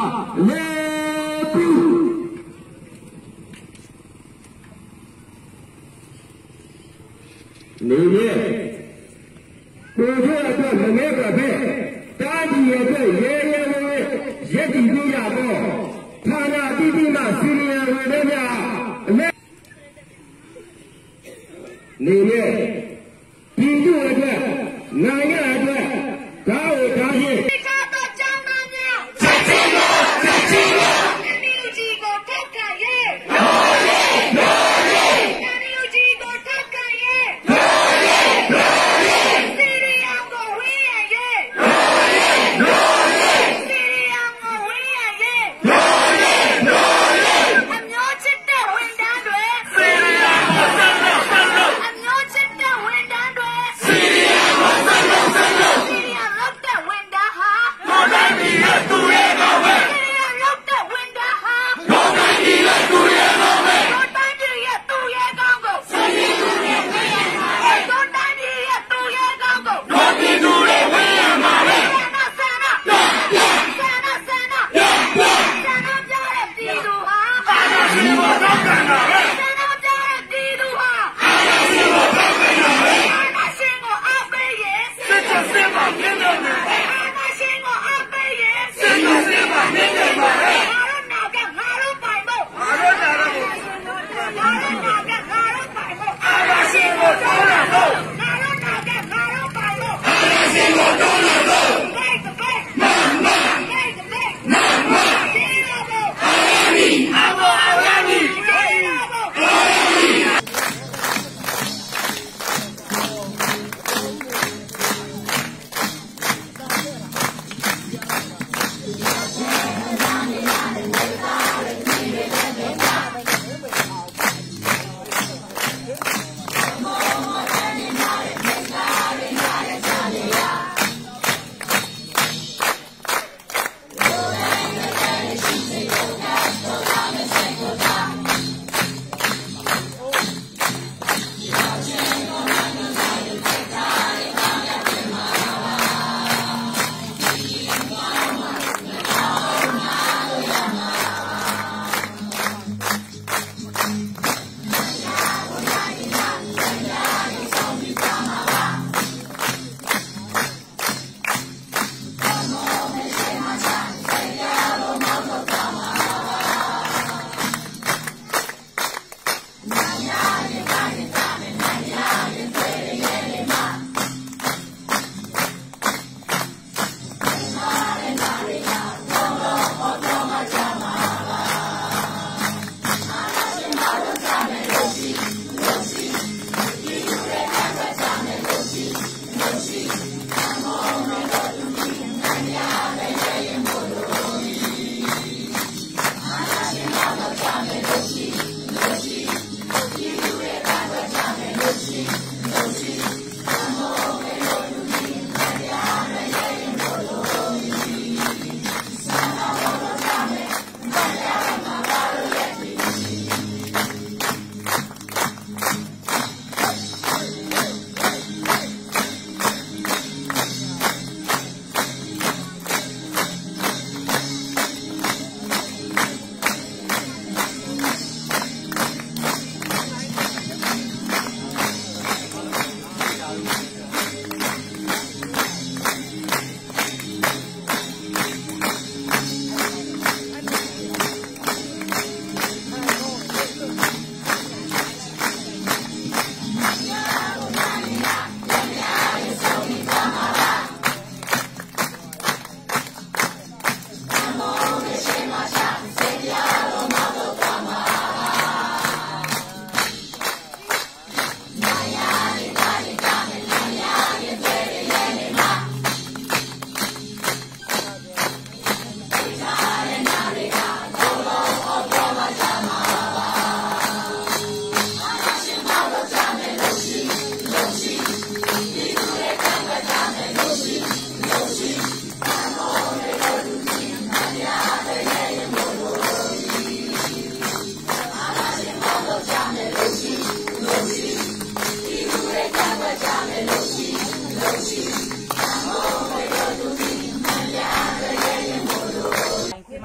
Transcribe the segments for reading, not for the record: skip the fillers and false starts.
你也，我说这是哪个呗？大地也在爷爷们也地地下高，他那地地那心里为人家来，你也，地主的，男人的，家务家庭。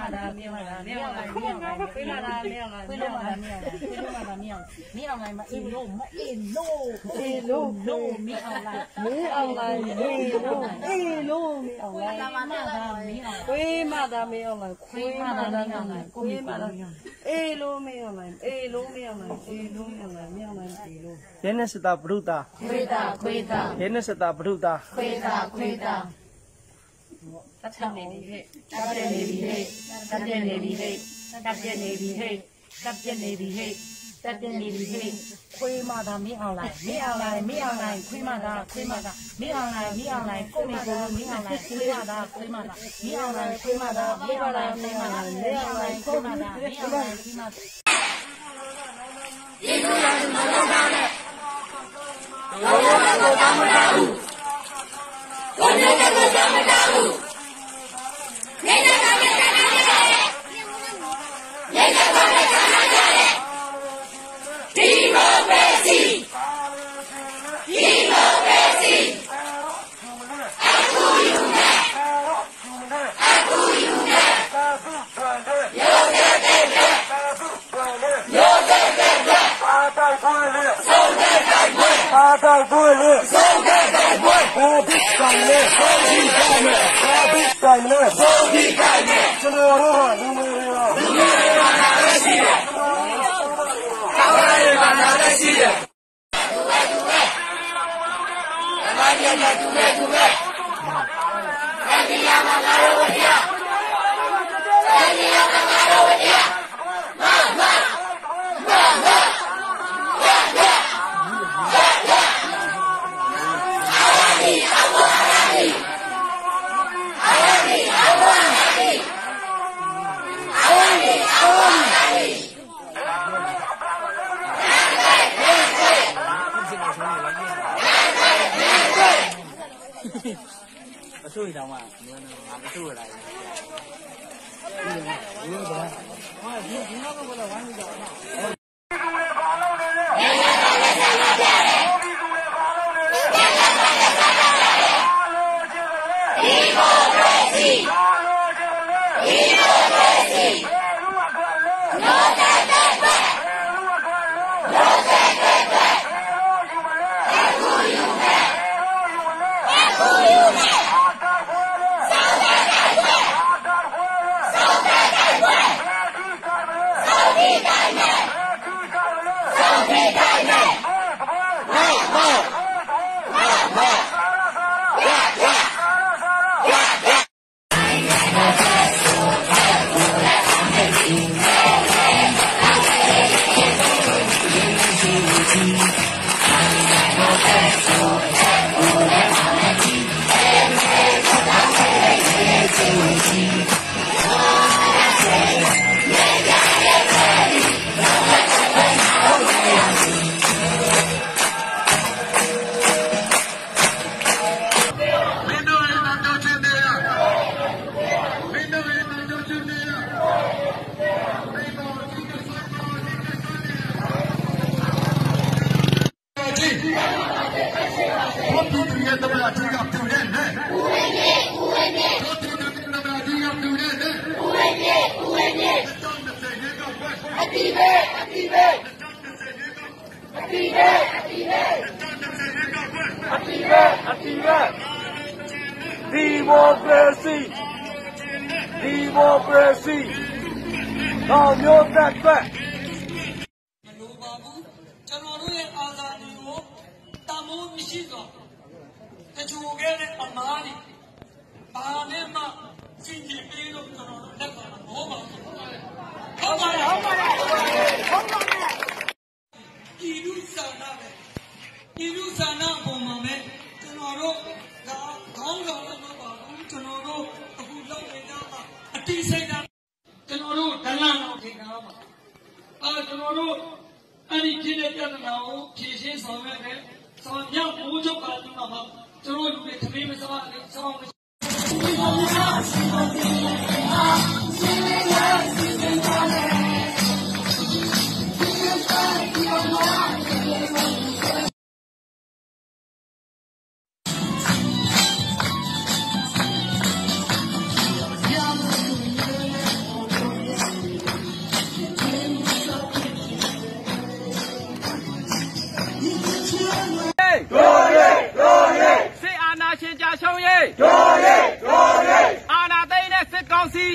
达没有来，没有来，没有来，亏嘛达没有来，亏嘛达没有来，亏嘛达没有来，没有来嘛，一路嘛一路没有来，没有来，一路没有来，亏嘛达没有来，亏嘛达没有来，亏嘛达没有来，一路没有来，一路没有来，一路没有来，没有来一路。 人家是打不住的， 亏的亏的， 人家是打不住的， 亏的亏的。Tắt đèn này đi hết, tắt đèn này đi hết, tắt đèn này đi hết, tắt đèn này đi hết, tắt đèn này đi hết, tắt đèn này đi hết. Khuy mà ta mi ao lại, khuy mà ta, mi ao lại, cô mi cô mi ao lại, khuy mà ta, mi ao lại, khuy mà ta, mi ao lại, cô mà ta, mi ao lại, khuy mà ta. Đi đâu là đừng có đâu ra đấy. Đâu là cô ta mới đâu. Con nhớ là cô ta mới đâu. Xui đâu mà, làm xui lại. Democracy. Now you're that back. ကျွန်တော်တို့ရဲ့အာဇာနည်ကိုတမိုးမရှိစွာတချို့ခဲ့တဲ့အမားတွေဘာနဲ့မှကြည့်ကြည့်ပြီးတော့ကျွန်တော်တို့လက်ခံမှာမဟုတ်ပါဘူး။ဟုတ်ပါတယ်။ဒီလူဆန္ဒပဲဒီလူဆန္ဒပုံမှာပဲကျွန်တော်တို့ကခေါင်းဆောင်လို့မပါဘူးကျွန်တော်တို့အခုလောက်နေတာအတိစိတ်တာကျွန်တော်တို့ဒလန်အောင်ထိတာပါကျွန်တော်တို့အဲ့ဒီဖြစ်တဲ့ပြဿနာကိုဖြေရှင်းဆောင်ရွက်တယ်။ဆောင်မြောက်မိုးချုပ်ပါလို့မှာကျွန်တော်တို့တွေသမီးမစားနဲ့ဆောင်း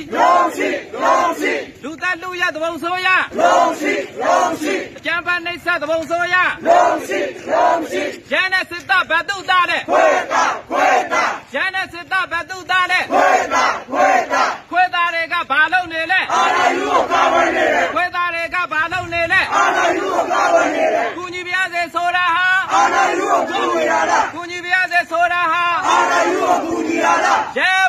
လုံးရှိလုံးရှိလူသားလူရသဘုံဆိုရလုံးရှိလုံးရှိအကြံဖန်နှိပ်စက်သဘုံဆိုရလုံးရှိလုံးရှိရန်နဲ့စစ်တပ်ဘတ်တုသားတဲ့ခွေတာခွေတာရန်နဲ့စစ်တပ်ဘတ်တုသားတဲ့ခွေတာခွေတာခွေသားတွေကဘာလုပ်နေလဲအာဏာယူကိုကာဝယ်နေတယ်ခွေသားတွေကဘာလုပ်နေလဲအာဏာယူကိုကာဝယ်နေတယ်ကုညီပြစေဆိုတာဟာအာဏာယူကိုကူညီရတာကုညီပြစေဆိုတာဟာအာဏာယူကိုကူညီရတာရဲ